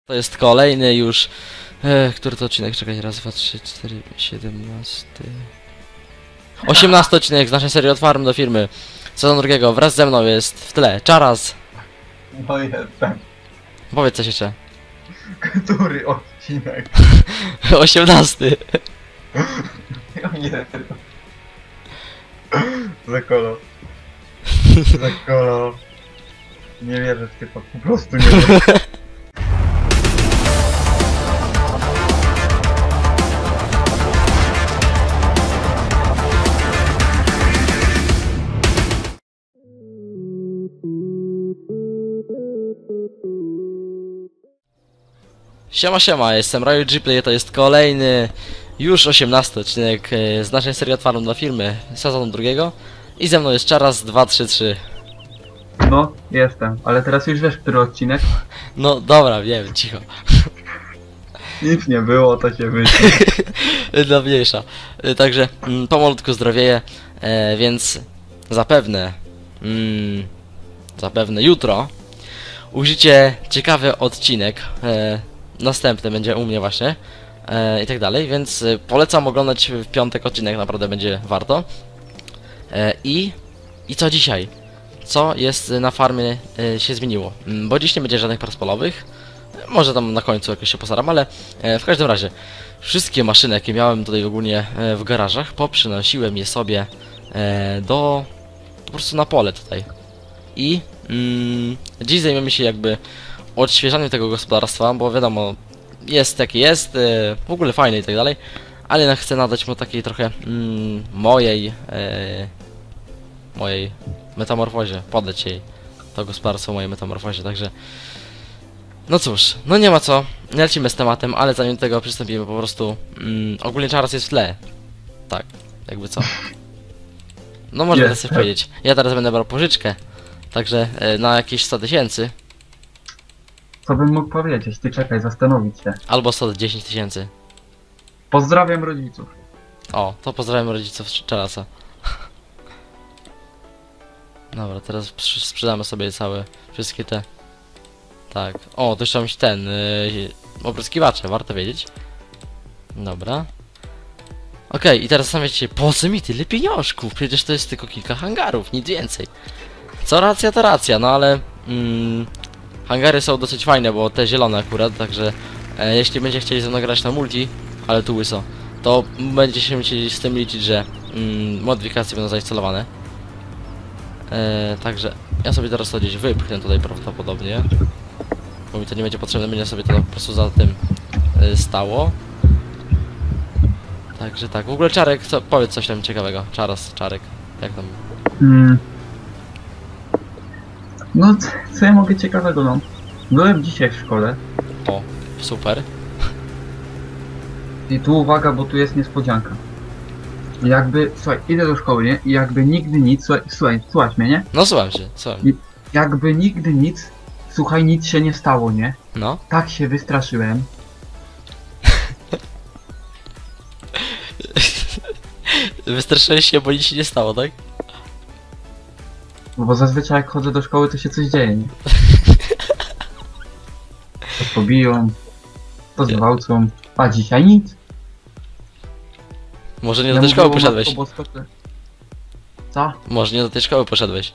To jest kolejny już... który to odcinek? Czekaj, raz, dwa, trzy, cztery, 17... 18 odcinek z naszej serii Od Farm do Firmy. Sezon drugiego. Wraz ze mną jest w tle Czaras. No jestem. Powiedz coś jeszcze. Który odcinek? 18. Ja nie. Za kolo. Za kolo. Nie wierzę w typa, po prostu nie wierzę. Siema, siema, jestem Raju Gplay, to jest kolejny, już 18 odcinek z naszej serii Od Farm do Firmy, sezonu drugiego. I ze mną jest Czaras 233. No, jestem, ale teraz już wiesz, który odcinek? No dobra, wiem, cicho. Nic nie było, to się wyszło. No mniejsza. Także pomalutku zdrowieję, więc zapewne, zapewne jutro ujrzycie ciekawy odcinek. Następny będzie u mnie właśnie i tak dalej, więc polecam oglądać w piątek odcinek, naprawdę będzie warto. I co dzisiaj? Co jest na farmie się zmieniło? Bo dziś nie będzie żadnych prac polowych. Może tam na końcu jakoś się postaram, ale w każdym razie wszystkie maszyny, jakie miałem tutaj ogólnie w garażach, poprzynosiłem je sobie po prostu na pole tutaj. I dziś zajmiemy się jakby odświeżaniem tego gospodarstwa, bo wiadomo, jest jaki jest, w ogóle fajny i tak dalej, ale ja chcę nadać mu takiej trochę mojej metamorfozie, podać jej to gospodarstwo mojej metamorfozie, także no cóż, no nie ma co, nie lecimy z tematem, ale zanim tego przystąpimy po prostu, ogólnie Czaras jest w tle, tak, jakby co. No może teraz coś powiedzieć, ja teraz będę brał pożyczkę, także na jakieś 100 000. Co bym mógł powiedzieć? Ty czekaj, zastanowić się. Albo 110 000. Pozdrawiam rodziców. O, to pozdrawiam rodziców Czarasa. Dobra, teraz sprzedamy sobie wszystkie te... Tak. O, to jeszcze mieć ten... opryskiwacze, warto wiedzieć. Dobra. Okej, i teraz zastanawiacie się, po co mi tyle pieniążków? Przecież to jest tylko kilka hangarów, nic więcej. Co racja, to racja, no ale... hangary są dosyć fajne, bo te zielone akurat, także... jeśli będziecie chcieli ze mną grać na multi, ale tu łyso, to będziecie się musieli z tym liczyć, że modyfikacje będą zainstalowane. Także ja sobie teraz to gdzieś wypchnę tutaj prawdopodobnie, bo mi to nie będzie potrzebne, będzie sobie to po prostu za tym stało. Także tak, w ogóle Czarek, powiedz coś tam ciekawego. Czarek, jak tam? No, co ja mogę ciekawego, no? Byłem dzisiaj w szkole. O, super. I tu uwaga, bo tu jest niespodzianka. Jakby, słuchaj, idę do szkoły, nie? I jakby nigdy nic, słuchaj mnie, nie? No słucham się, słucham. Jakby nigdy nic, słuchaj, nic się nie stało, nie? No. Tak się wystraszyłem. Wystraszyłeś się, bo nic się nie stało, tak? Bo zazwyczaj jak chodzę do szkoły, to się coś dzieje, nie? To pobiją, to zgwałcą, a dzisiaj nic. Może nie do tej szkoły poszedłeś. Co? Może nie do tej szkoły poszedłeś.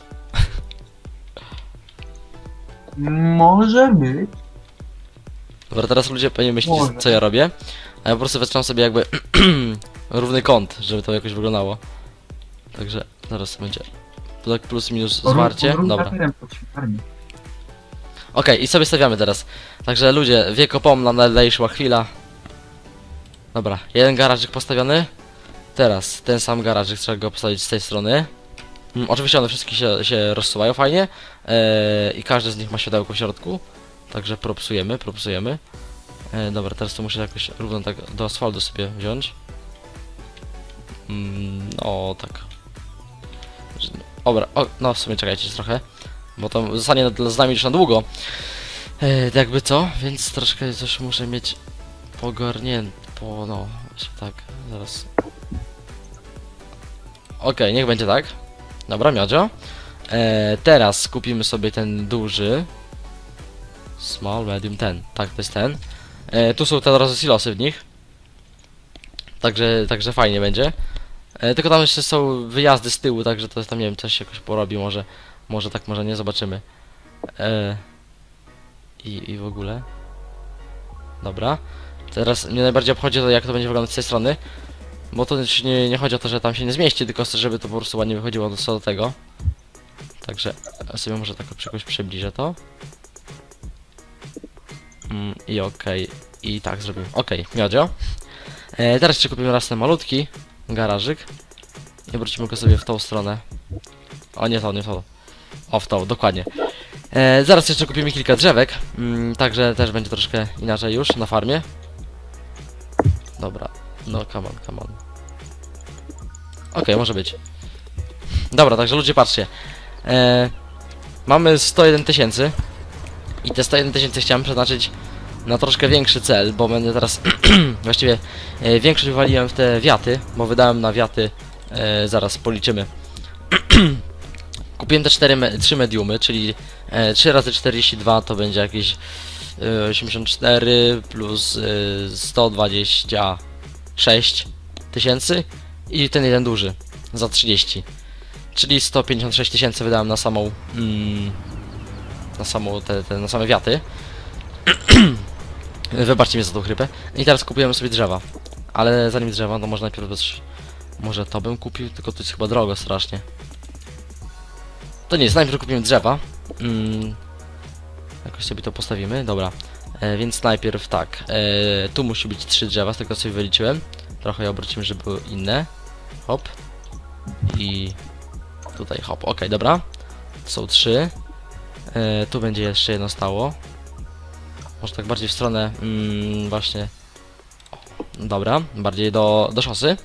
Może być. Dobra, teraz ludzie pewnie myśleć, Może. co ja robię. A ja po prostu wytrzymam sobie jakby równy kąt, żeby to jakoś wyglądało. Także zaraz będzie tak plus minus zwarcie. Dobra. Okej, i sobie stawiamy teraz. Także ludzie, wiekopomna najlejszła chwila. Dobra, jeden garażyk postawiony. Teraz ten sam garażyk trzeba go postawić z tej strony. Oczywiście one wszystkie się rozsuwają fajnie. I każdy z nich ma światełko w środku. Także propsujemy. Dobra, teraz to muszę jakoś równo tak do asfaltu sobie wziąć. No tak. Dobra, no w sumie czekajcie trochę, bo to zostanie z nami już na długo. Jakby co, więc troszkę coś muszę mieć pogarnięte, no właśnie tak, zaraz. Okej, niech będzie tak. Dobra, miodzio. Teraz kupimy sobie ten duży. Small, medium, ten. Tak, to jest ten. Tu są te od razu silosy w nich. Także fajnie będzie. Tylko tam jeszcze są wyjazdy z tyłu, także to tam nie wiem, coś się jakoś porobi, może tak, może nie, zobaczymy. I w ogóle. Dobra. Teraz mnie najbardziej obchodzi to, jak to będzie wyglądać z tej strony. Bo to nie chodzi o to, że tam się nie zmieści, tylko żeby to po prostu ładnie wychodziło do tego. Także sobie może tak jakoś przybliżę to. I okej. I tak zrobimy. Okej, miodzio. Teraz jeszcze kupimy raz ten malutki garażyk. I wrócimy go sobie w tą stronę. O, nie to. O, w tą, dokładnie. Zaraz jeszcze kupimy kilka drzewek. Także też będzie troszkę inaczej już na farmie. Dobra. No, come on. Okej, może być. Dobra, także ludzie, patrzcie. Mamy 101 000. I te 101 000 chciałem przeznaczyć na troszkę większy cel, bo będę teraz właściwie większość wywaliłem w te wiaty, bo wydałem na wiaty, zaraz policzymy. Kupiłem te 3 mediumy, czyli 3 razy 42 to będzie jakieś 84 plus 126 000 i ten jeden duży za 30, czyli 156 000 wydałem na samą na same wiaty. Wybaczcie mnie za tą chrypę. I teraz kupujemy sobie drzewa. Ale zanim drzewa, to może najpierw może to bym kupił, tylko to jest chyba drogo strasznie. To nie jest, najpierw kupimy drzewa. Jakoś sobie to postawimy, dobra. Więc najpierw tak. Tu musi być 3 drzewa, z tego co sobie wyliczyłem. Trochę je obrócimy, żeby były inne. Hop. I tutaj hop, okej, dobra. Są 3. Tu będzie jeszcze jedno stało. Może tak bardziej w stronę właśnie. Dobra, bardziej do szosy.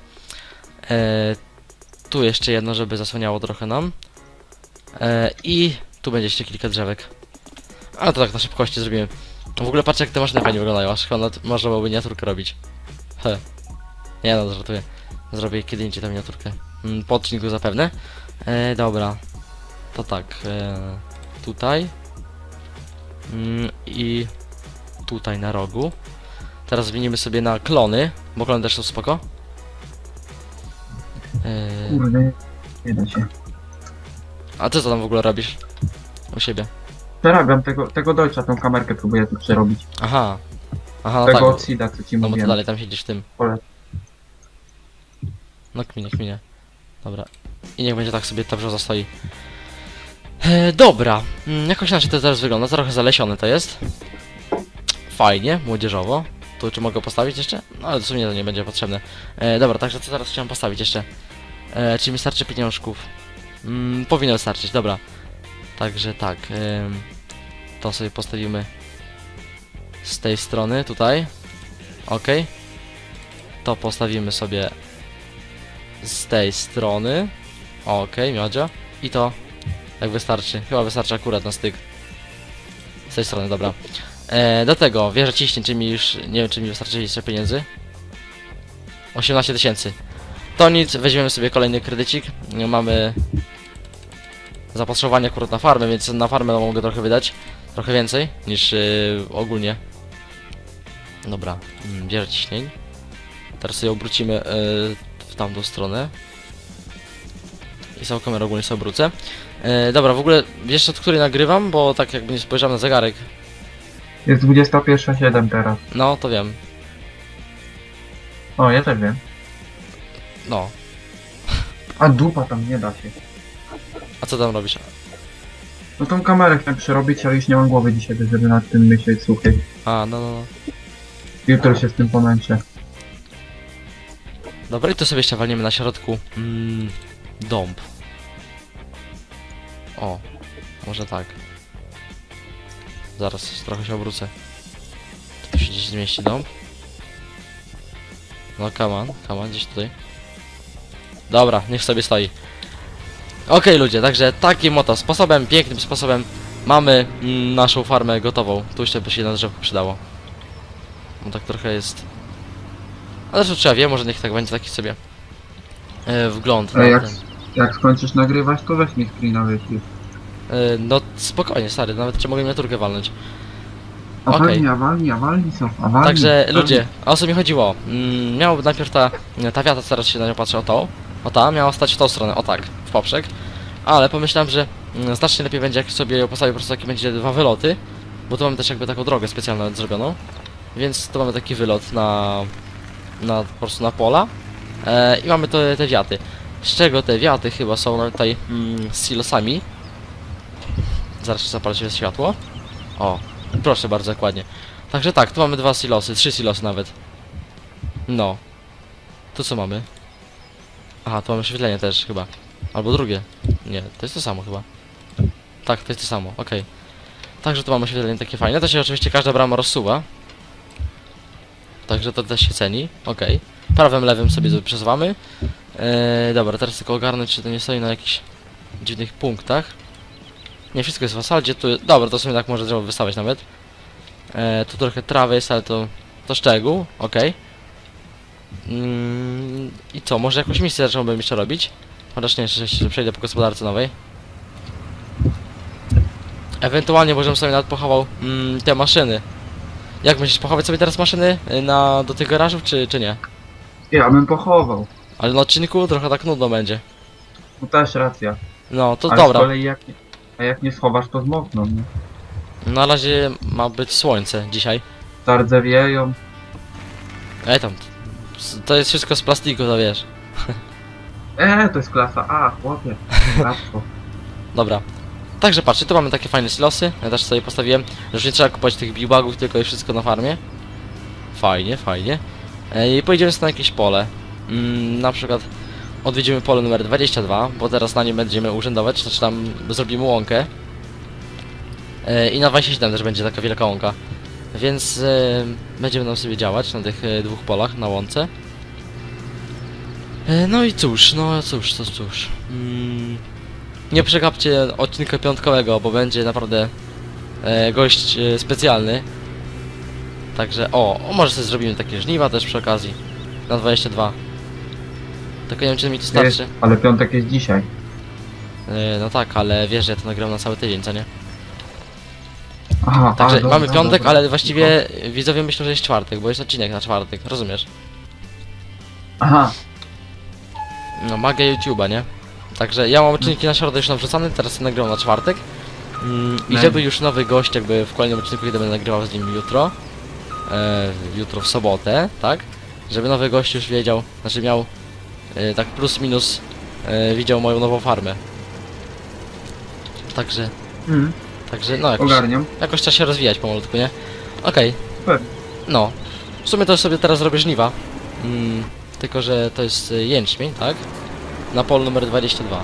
Tu jeszcze jedno, żeby zasłaniało trochę nam. I tu będzie jeszcze kilka drzewek. Ale to tak na szybkości zrobimy. W ogóle patrzcie, jak te maszyny fajnie wyglądają. Aż chyba można byłoby miniaturkę robić. Nie no, żartuję. Zrobię kiedy indziej tę miniaturkę. Po odcinku zapewne. Dobra. To tak. Tutaj. I tutaj na rogu. Teraz zmienimy sobie na klony, bo klony też są spoko. Kurde, nie da się. A ty co tam w ogóle robisz? U siebie. Przerabiam tego Deutscha, tą kamerkę próbuję tu przerobić. Aha, no Tego tak. od Sida, co ci No bo to mówiłem. dalej tam siedzisz w tym. Pole. No kminie. Dobra. I niech będzie tak sobie ta brzoza stoi. Dobra. Jakoś inaczej to teraz wygląda. Trochę zalesione to jest. Fajnie, młodzieżowo. Tu czy mogę postawić jeszcze? No ale w sumie to nie będzie potrzebne. Dobra, także co teraz chciałem postawić jeszcze? Czy mi starczy pieniążków? Powinno starczyć, dobra. Także tak. To sobie postawimy z tej strony, tutaj. Ok. To postawimy sobie z tej strony. Ok, miodzio. I to jak wystarczy. Chyba wystarczy akurat na styk. Z tej strony, dobra. Do tego wieża ciśnie, czy mi już, nie wiem czy mi wystarczy jeszcze pieniędzy. 18 000. To nic, weźmiemy sobie kolejny kredycik. Mamy zapotrzebowanie akurat na farmę, więc na farmę mogę trochę wydać. Trochę więcej niż ogólnie. Dobra, wieża ciśnień. Teraz sobie obrócimy w tamtą stronę. I całą kamerę ogólnie sobie obrócę. Dobra, w ogóle wiesz od której nagrywam, bo tak jakby nie spojrzałem na zegarek. Jest 21:07 teraz. No, to wiem. O, ja też wiem. No. A dupa tam nie da się. A co tam robisz? No tą kamerę chciałem przerobić, ale już nie mam głowy dzisiaj, żeby nad tym myśleć, słuchaj. A, no. Jutro się z tym pomęczę. Dobra, i to sobie jeszcze walniemy na środku. Dąb. O, może tak. Zaraz trochę się obrócę. Tu się gdzieś zmieści dąb. No, come on, gdzieś tutaj. Dobra, niech sobie stoi. Okej, ludzie, także takim oto sposobem, pięknym sposobem mamy naszą farmę gotową. Tu jeszcze by się na drzewku przydało. No tak trochę jest. Ale zresztą trzeba wie, może niech tak będzie taki sobie wgląd. Ale jak skończysz nagrywać, to weź mi screena wyślij. No spokojnie, stary, nawet cię mogę miniaturkę walnąć. Okej. Awalni są, awalni. Także ludzie, o co mi chodziło? Miał najpierw ta wiata, teraz się na nią patrzę, o ta, miała stać w tą stronę, o tak, w poprzek. Ale pomyślałem, że znacznie lepiej będzie, jak sobie ją postawię po prostu, jakie będzie dwa wyloty. Bo tu mamy też jakby taką drogę specjalną zrobioną. Więc tu mamy taki wylot po prostu na pola. I mamy te wiaty. Z czego te wiaty chyba są tutaj z silosami. Zaraz zapalę się światło. O, proszę bardzo, dokładnie. Także tak, tu mamy dwa silosy, 3 silosy nawet. No. Tu co mamy? Aha, tu mamy oświetlenie też chyba. Albo drugie. Nie, to jest to samo chyba. Tak, to jest to samo, okej. Także tu mamy oświetlenie takie fajne. To się oczywiście każda brama rozsuwa. Także to też się ceni, okej. Prawym, lewym sobie przesuwamy. Dobra, teraz tylko ogarnąć, czy to nie stoi na jakichś dziwnych punktach. Nie, wszystko jest w asaldzie, tu... Dobra, to sobie tak może drzewo wystawiać nawet. Tu trochę trawy jest, ale to szczegół, okej. I co, może jakąś misję zacząłbym jeszcze robić? Chociaż nie, jeszcze przejdę po gospodarce nowej. Ewentualnie możemy sobie nawet pochował te maszyny. Jak myślisz, pochować sobie teraz maszyny do tych garażów, czy nie? Ja bym pochował. Ale na odcinku trochę tak nudno będzie. No też racja. No, to Ale dobra. z kolei jak nie schowasz, to zmokną. Nie? Na razie ma być słońce dzisiaj. Zardzewieją. Tam. To jest wszystko z plastiku, to wiesz. To jest klasa A, chłopie. Łatwo. Dobra. Także patrzcie, tu mamy takie fajne silosy. Ja też sobie postawiłem, że już nie trzeba kupować tych biwagów, tylko jest wszystko na farmie. Fajnie, fajnie. I pojedziemy sobie na jakieś pole. Na przykład odwiedzimy pole numer 22, bo teraz na nim będziemy urzędować, znaczy tam zrobimy łąkę. I na 27 też będzie taka wielka łąka. Więc będziemy nam sobie działać na tych dwóch polach, na łące. No i cóż, cóż. Nie przegapcie odcinka piątkowego, bo będzie naprawdę gość specjalny. Także, może sobie zrobimy takie żniwa też przy okazji. Na 22. Tylko nie wiem, czy mi to starczy. Ale piątek jest dzisiaj. No tak, ale wiesz, że ja to nagram na cały tydzień, co nie? Aha, Także dobra, mamy piątek, dobra. ale właściwie widzowie myślą, że jest czwartek, bo jest odcinek na czwartek, rozumiesz? Aha, No, magia YouTube'a, nie? Także ja mam odcinki na środę już nawrzucane, teraz nagram na czwartek. I żeby już nowy gość jakby w kolejnym odcinku, kiedy będę nagrywał z nim jutro, jutro w sobotę, tak? Żeby nowy gość już wiedział, znaczy miał tak plus minus widział moją nową farmę. Także no ogarniam. jakoś trzeba się rozwijać pomalutku, nie? Okej. Pewnie. No. W sumie to sobie teraz robię żniwa. Tylko, że to jest jęczmień, tak? Na polu numer 22.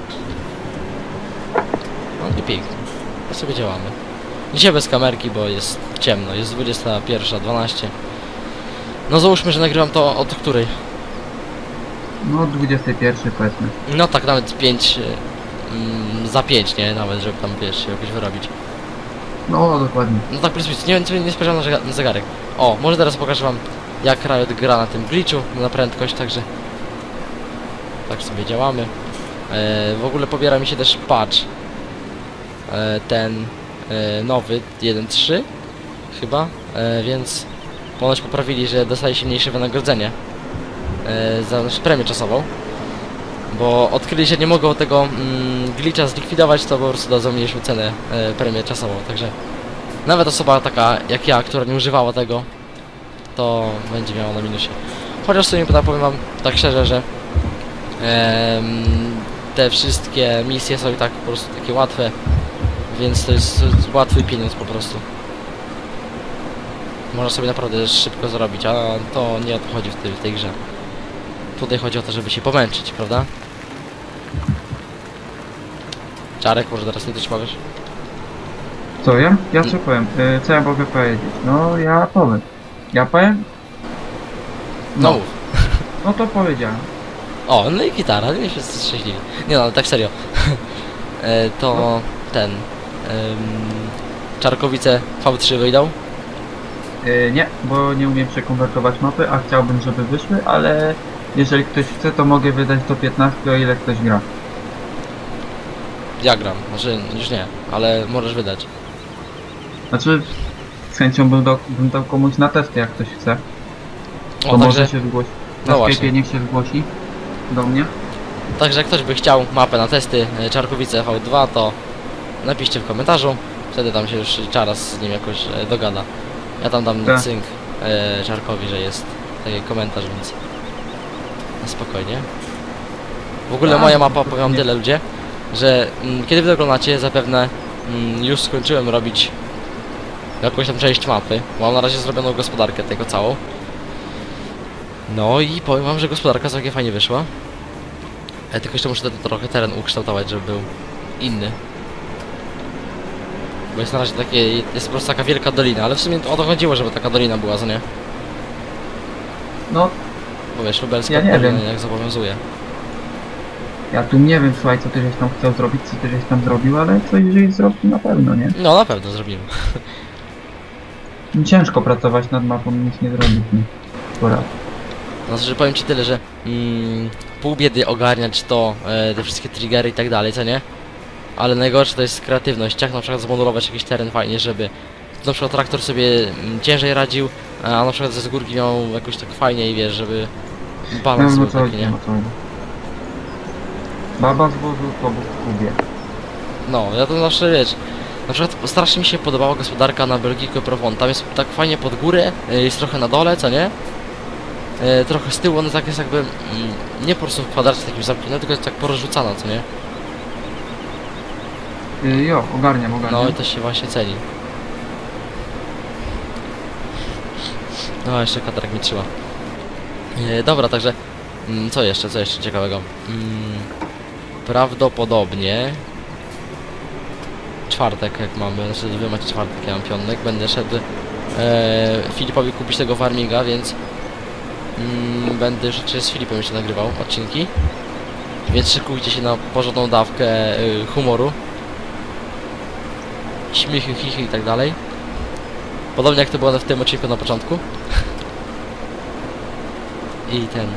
No i pięknie. To sobie działamy. Dzisiaj bez kamerki, bo jest ciemno. Jest 21:12. No załóżmy, że nagrywam to od której? No 21 powiedzmy. No tak, nawet 5... za 5, nie? Nawet, żeby tam, wiesz, się jakoś wyrobić. No dokładnie. No tak, plus nie spojrzałem na zegarek. O, może teraz pokażę wam, jak Riot gra na tym glitchu, na prędkość, także... Tak sobie działamy. W ogóle pobiera mi się też patch. Ten nowy 1.3 chyba, więc ponoć poprawili, że dostaje się mniejsze wynagrodzenie za premię czasową. Bo odkryli, że nie mogą tego glitcha zlikwidować, to po prostu dadzą mniejszą cenę premię czasową, także nawet osoba taka jak ja, która nie używała tego, to będzie miała na minusie. Chociaż sobie powiem wam tak szczerze, że te wszystkie misje są i tak po prostu takie łatwe, więc to jest łatwy pieniądz po prostu. Można sobie naprawdę szybko zarobić, a to nie o to chodzi w tej grze. Tutaj chodzi o to, żeby się pomęczyć, prawda? Czarek, może teraz ty coś powiesz? Co ja? Ja co powiem? Co ja mogę powiedzieć? No ja powiem. Ja powiem? No mów. No to powiedziałem. O, no i gitara, nie wszyscy szczęśliwi. Nie no, ale tak serio. To ten... Czarkowice V3 wyjdą? Nie, bo nie umiem przekonwertować mapy, a chciałbym, żeby wyszły, ale jeżeli ktoś chce, to mogę wydać do 15, o ile ktoś gra. Ja gram, znaczy już nie, ale możesz wydać. Znaczy, z chęcią bym dał komuś na testy, jak ktoś chce. To O, może także, się zgłosi. No Na właśnie. Skype'ie niech się zgłosi do mnie. także jak ktoś by chciał mapę na testy Czarkowice V2, to napiszcie w komentarzu. Wtedy tam się już Czaras z nim jakoś dogada. Ja tam dam Tak. cynk Czarkowi, że jest taki komentarz, więc na spokojnie. W ogóle Tak, moja mapa, to powiem nie- tyle ludzie, że kiedy wy oglądacie, zapewne już skończyłem robić jakąś tam część mapy. Mam na razie zrobioną gospodarkę tego całą. No i powiem wam, że gospodarka całkiem fajnie wyszła. Tylko jeszcze muszę trochę teren ukształtować, żeby był inny. Bo jest na razie takie, jest po prostu taka wielka dolina, ale w sumie o to chodziło, żeby taka dolina była, co nie? No, Bo wiesz, lubelska Ja nie dolina wiem. jak zobowiązuje. ja tu nie wiem, słuchaj, co ty żeś tam chciał zrobić, co ty żeś tam zrobił, ale coś żeś zrobił na pewno, nie? No na pewno zrobimy. Ciężko pracować nad mapą, nic nie zrobić, nie? Pora. No że powiem ci tyle, że pół biedy ogarniać to, te wszystkie triggery i tak dalej, co nie? Ale najgorsze to jest kreatywność, jak na przykład zmodulować jakiś teren fajnie, żeby na przykład traktor sobie ciężej radził, a na przykład ze górki miał jakoś tak fajnie i wiesz, żeby balans Wiem, był o co taki, chodzi, nie? o co chodzi. Baba złożył to w kubie. No, ja to zawsze wiesz. Na przykład strasznie mi się podobała gospodarka na Belgico Provon. Tam jest tak fajnie pod górę, jest trochę na dole, co nie? Trochę z tyłu, ona tak jest jakby nie po prostu w kwadracie takim zamkniętym, tylko jest tak porozrzucana, co nie? Jo, ogarniam. No i to się właśnie ceni. No, jeszcze katarek mi trzyma. Dobra, także co jeszcze ciekawego? Prawdopodobnie czwartek, jak mamy, znaczy wy macie czwartek, ja mam piątek, będę szedł Filipowi kupić tego farminga, więc będę już z Filipem jeszcze nagrywał odcinki, więc szykujcie się na porządną dawkę humoru, śmichy, chichy i tak dalej. Podobnie jak to było w tym odcinku na początku. I ten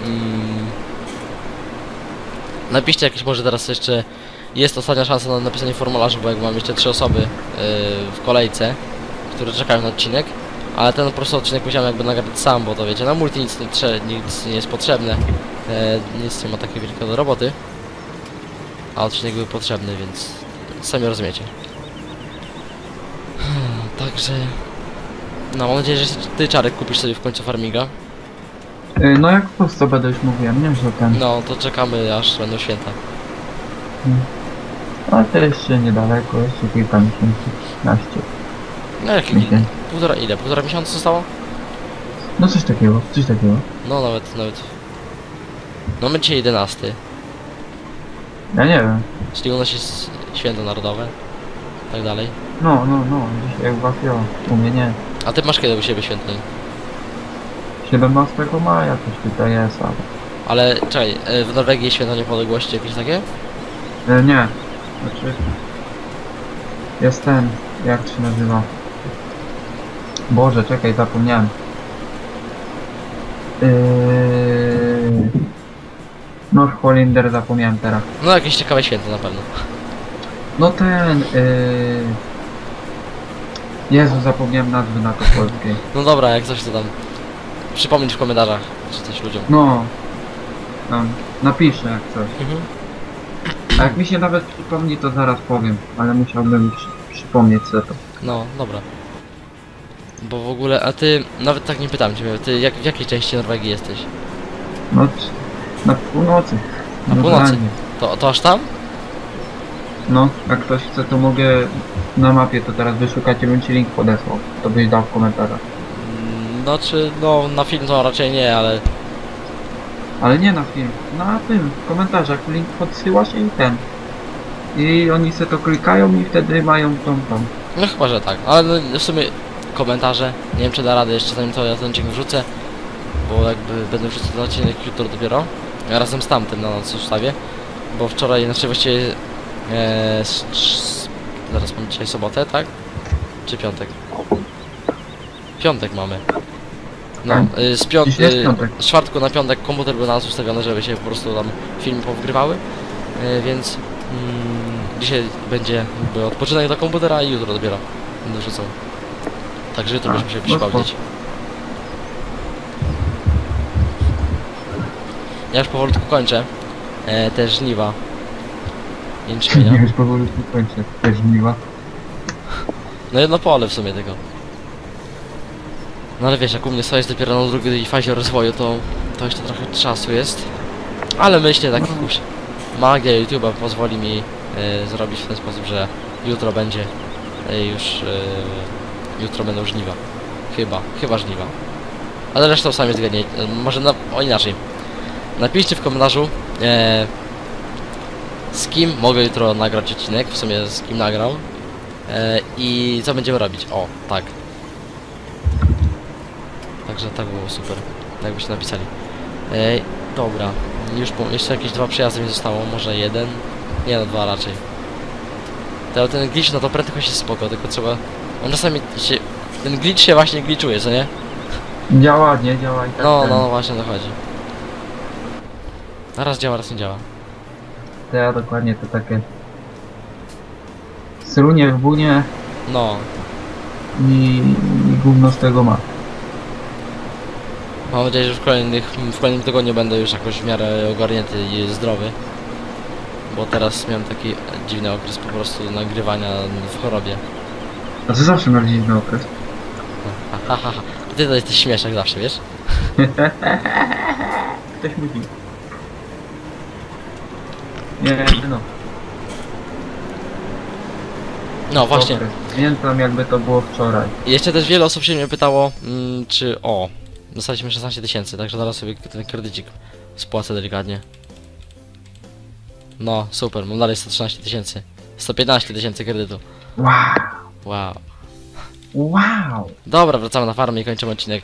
napiszcie jakieś, może teraz jeszcze jest ostatnia szansa na napisanie formularza, bo jak mam jeszcze 3 osoby w kolejce, które czekają na odcinek, ale ten po prostu odcinek musiałem jakby nagrać sam, bo to wiecie, na multi nic nie jest potrzebne, nic nie ma takiej wielkiej do roboty, a odcinek był potrzebny, więc sami rozumiecie. Także no, mam nadzieję, że ty, Czarek, kupisz sobie w końcu farminga. No jak w Polsce będę już mówiłem, nie, że ten... No, to czekamy, aż będą święta. Ale to jeszcze niedaleko, jeszcze kilka miesięcy, 15 No, jakie miesięcy. półtora miesiąca zostało? No coś takiego. No, nawet. No, my dzisiaj 11. Ja nie wiem. Czyli u nas jest święto narodowe. Tak dalej. No, dzisiaj u was jo, u mnie nie. A ty masz kiedy u siebie święto? 17 maja coś tutaj jest, Ale, czekaj, w Norwegii jest święto niepodległości jakieś takie? ale... Nie. Znaczy... Jest ten, jak to się nazywa? Boże, czekaj, zapomniałem. Northholinder zapomniałem teraz. No, jakieś ciekawe święto na pewno. No ten... Jezu, zapomniałem nazwy na to polskiej. No dobra, jak coś to tam przypomnieć w komentarzach, czy coś ludziom. No. Napiszę jak coś. Mhm. A jak mi się nawet przypomni, to zaraz powiem. Ale musiałbym przypomnieć sobie to. No, dobra. Bo w ogóle, a ty, nawet tak nie pytam ciebie, ty w jakiej części Norwegii jesteś? No, na północy. Na północy? Normalnie. To aż tam? No, jak ktoś chce, to mogę na mapie to teraz wyszukać i bym ci link podesłał. To byś dał w komentarzach. No, na film to raczej nie, ale... Ale nie na film, na tym, w komentarzach link podsyłasz i ten. I oni se to klikają i wtedy mają tą. No chyba, że tak, ale no, w sumie komentarze, nie wiem czy da radę jeszcze zanim to ja ten odcinek wrzucę, bo jakby będę wrzucał ten odcinek jutro dopiero, razem z tamtym na noc wstawię, bo wczoraj, znaczy właściwie zaraz mam dzisiaj sobotę, tak? Czy piątek? Piątek mamy. No, Dzisiaj jest piątek. z czwartku na piątek komputer był na nas ustawiony, żeby się po prostu tam filmy powgrywały, więc dzisiaj będzie jakby odpoczynek do komputera i jutro dopiero będę wrzucał. także jutro byśmy się no przypomnieć. Ja już powolutku kończę te żniwa. Jęczmienia. Nie, już powolutku kończę. Też miła. No jedno pole w sumie tego. No ale wiesz, jak u mnie jest dopiero na drugiej fazie rozwoju, to jeszcze trochę czasu jest. Ale myślę, tak już magia YouTube'a pozwoli mi zrobić w ten sposób, że jutro będzie jutro będą żniwa. Chyba żniwa. Ale resztą sami zgadnie. Może inaczej. Napiszcie w komentarzu z kim mogę jutro nagrać odcinek, w sumie z kim nagrał i co będziemy robić. O, tak. Także tak było super, tak byście napisali. Dobra, jeszcze jakieś 2 przejazdy mi zostało, może 1, nie no 2 raczej. Ten glitch, no to prędkość jest spoko, tylko trzeba... On czasami się... Ten glitch się właśnie glitchuje, co nie? Działa, nie działa i tak. No właśnie o to chodzi. Raz działa, raz nie działa. To ja dokładnie to takie... Srunie w bunie No, i gówno z tego ma. mam nadzieję, że w kolejnym tygodniu będę już jakoś w miarę ogarnięty i zdrowy. Bo teraz miałem taki dziwny okres po prostu nagrywania w chorobie. A to zawsze miał dziwny okres. Ha, ha, ha. Ty to jesteś śmieszek zawsze, wiesz? Ktoś musi. Nie, no. No właśnie. Okres. Pamiętam jakby to było wczoraj. I jeszcze też wiele osób się mnie pytało, czy... O, dostaliśmy 16 000, także zaraz sobie ten kredycik spłacę delikatnie. No, super, mam dalej 113 000. 115 000 kredytu. Wow. Wow. Wow. Dobra, wracamy na farmę i kończymy odcinek.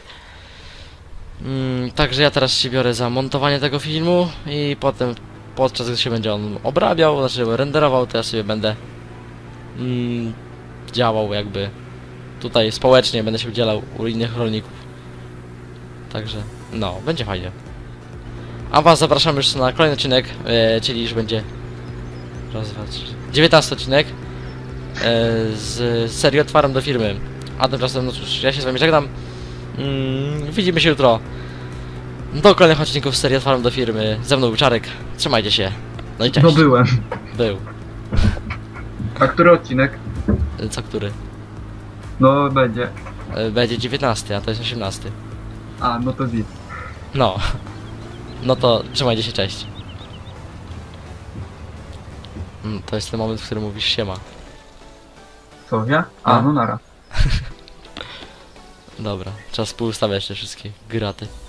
Także ja teraz się biorę za montowanie tego filmu i potem, podczas gdy się będzie on obrabiał, znaczy renderował, to ja sobie będę działał jakby tutaj społecznie, będę się udzielał u innych rolników. Także, no, będzie fajnie. A was zapraszam już na kolejny odcinek, czyli już będzie raz, dwa, trzy, 19 odcinek z serii Od farm do firmy. A tymczasem, no cóż, ja się z wami żegnam. Widzimy się jutro do kolejnych odcinków z serii Od farm do firmy. Ze mną był Czarek, trzymajcie się. No i cześć. No byłem. Był. A który odcinek? Co który? No będzie. Będzie 19, a to jest 18. A, no to widz. No. No to trzymajcie się, cześć. To jest ten moment, w którym mówisz siema. Co, ja? A, A. no nara. Dobra, czas poustawiać te wszystkie graty.